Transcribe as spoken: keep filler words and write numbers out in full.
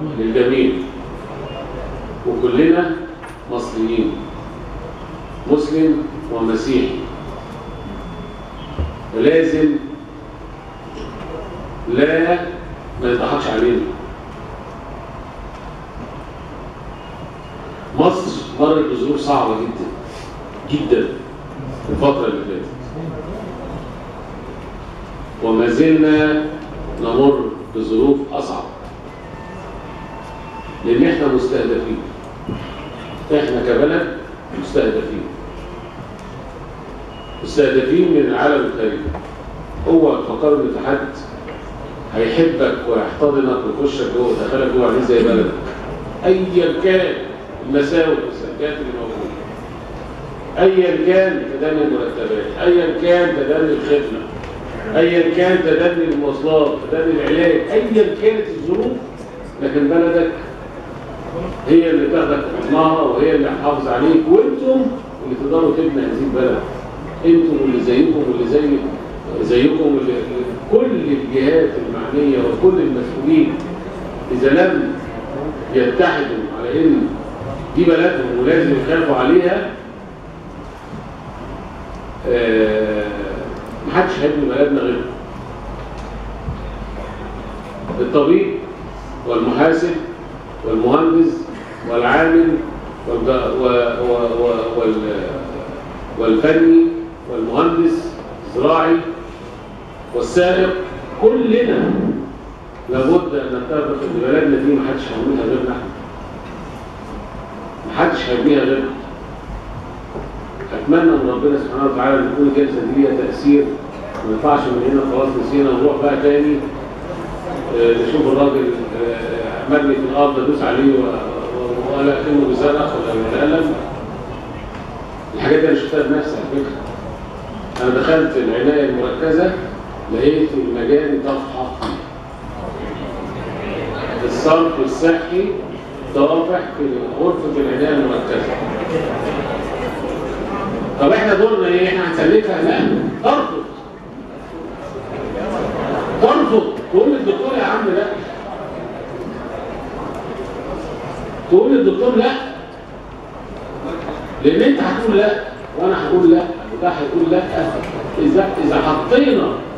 للجميع، وكلنا مصريين، مسلم ومسيحي، ولازم لا ما يضحكش علينا. مصر مرت بظروف صعبة جدا جدا في الفترة اللي فاتت، وما زلنا نمر بظروف أصعب، لأن احنا مستهدفين. احنا كبلد مستهدفين مستهدفين من العالم الخارجي. هو فكر ان في حد هيحبك ويحتضنك ويخشك جوه ويدخلك جوه عليه زي بلدك، ايا كان المساوئ والسلبيات اللي موجوده، ايا كان تدني المرتبات، ايا كان تدني الخدمه، ايا كان تدني المواصلات، تدني العلاج، ايا كانت الظروف، لكن بلدك هي اللي تاخدك في حضنها وهي اللي هتحافظ عليك، وانتم اللي تقدروا تبنوا هذه البلد. انتم واللي زيكم واللي زي زيكم واللي كل الجهات المعنيه وكل المسؤولين اذا لم يتحدوا على ان دي بلدهم ولازم يخافوا عليها، آه محدش هيبني بلدنا غيرهم. الطبيب والمحاسب والمهندس والعامل والفني والمهندس الزراعي والسائق، كلنا لابد ان نتفق ان بلدنا دي محدش هيبنيها غيرنا احنا. محدش هيبنيها غيرنا. اتمنى من ربنا سبحانه وتعالى ان تكون الجلسه دي ليها تاثير، ما نطلعش من هنا خلاص نسينا ونروح بقى تاني نشوف الراجل مرمي في الارض ندوس عليه ولا كانه بيصرخ ولا بيتألم. الحاجات دي انا شفتها بنفسي على فكره. انا دخلت العنايه المركزه لقيت المجاري طافحه، الصرف الصحي طافح في غرفه العنايه المركزه. طب احنا دورنا ايه؟ احنا هنسلكها؟ لا، ترفض ترفض تقول للدكتور يا عم لا، تقول للدكتور لا، لان انت هتقول لا وانا هقول لا وده هيقول لا. اذا اذا حطينا